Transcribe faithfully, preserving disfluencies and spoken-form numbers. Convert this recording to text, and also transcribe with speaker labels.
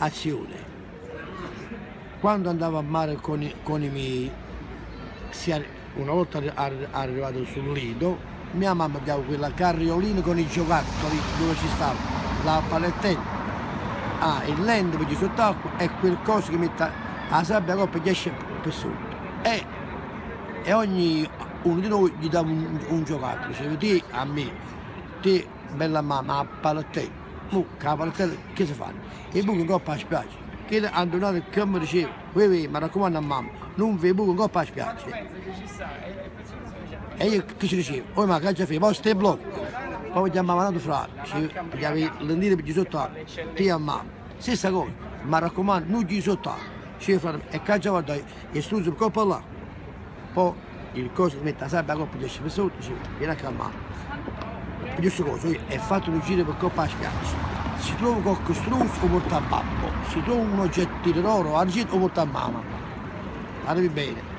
Speaker 1: azione. Quando andavo a mare con i, con i miei, una volta arrivato sul lido, mia mamma aveva quella carriolina con i giocattoli dove ci stava la palettetta, ah, il lente per sott'acqua e quel coso che mette la sabbia coppa che esce per sotto. E, e ogni uno di noi gli dava un, un giocattolo, diceva ti a me, ti bella mamma, la palettetta, mu, la palettetta che si fanno? E poi in coppa a spiaggia. Che Antonio che mi diceva, mi raccomando a mamma, non vi buco in coppa a spiaggia. E io che ci dicevo, oh ma che già fai, poi stai blocco. Poi chiamava un altro frate, gli avevi l'endire per sotto acqua, ti a mamma. Stessa cosa, mi raccomando, non gli sotto acqua. E che già guarda, e studio per coppa là. Poi il coso che mette la sabbia a coppa di per sotto, dice, vieni a calmare. Per questo cosa, è fatto un giro per coppa a spiaggia. Si trova qualche struzzo o porta a babbo, si trova un oggettino d'oro, argento o porta a mamma. Arrivi bene.